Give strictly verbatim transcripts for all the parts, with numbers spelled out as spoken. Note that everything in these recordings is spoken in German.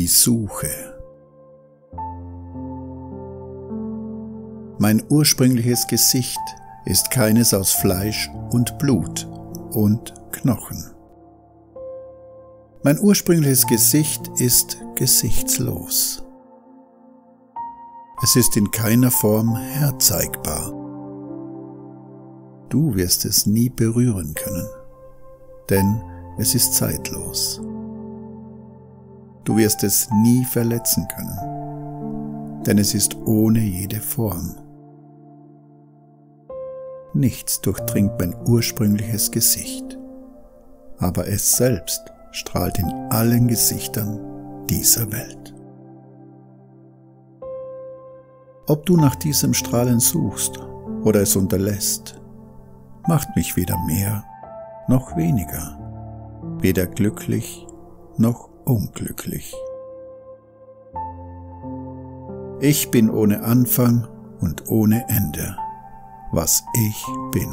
Die Suche. Mein ursprüngliches Gesicht ist keines aus Fleisch und Blut und Knochen. Mein ursprüngliches Gesicht ist gesichtslos. Es ist in keiner Form herzeigbar. Du wirst es nie berühren können, denn es ist zeitlos. Du wirst es nie verletzen können, denn es ist ohne jede Form. Nichts durchdringt mein ursprüngliches Gesicht, aber es selbst strahlt in allen Gesichtern dieser Welt. Ob du nach diesem Strahlen suchst oder es unterlässt, macht mich weder mehr noch weniger, weder glücklich noch unglücklich. Ich bin ohne Anfang und ohne Ende, was ich bin.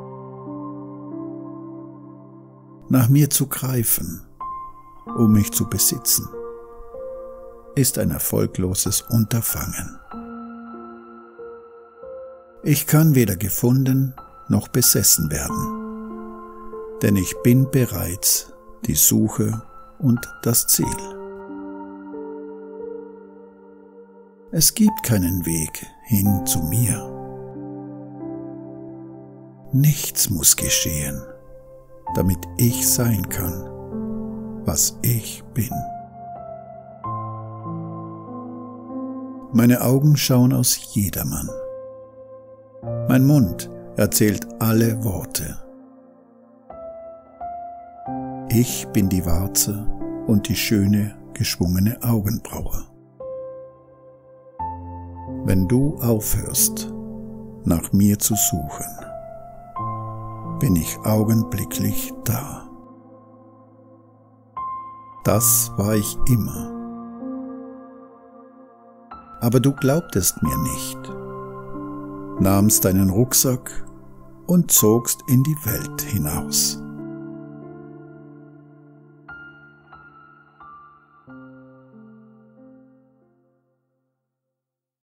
Nach mir zu greifen, um mich zu besitzen, ist ein erfolgloses Unterfangen. Ich kann weder gefunden noch besessen werden, denn ich bin bereits die Suche und das Ziel. Es gibt keinen Weg hin zu mir. Nichts muss geschehen, damit ich sein kann, was ich bin. Meine Augen schauen aus jedermann. Mein Mund erzählt alle Worte. Ich bin die Warze und die schöne, geschwungene Augenbraue. Wenn du aufhörst, nach mir zu suchen, bin ich augenblicklich da. Das war ich immer. Aber du glaubtest mir nicht, nahmst deinen Rucksack und zogst in die Welt hinaus.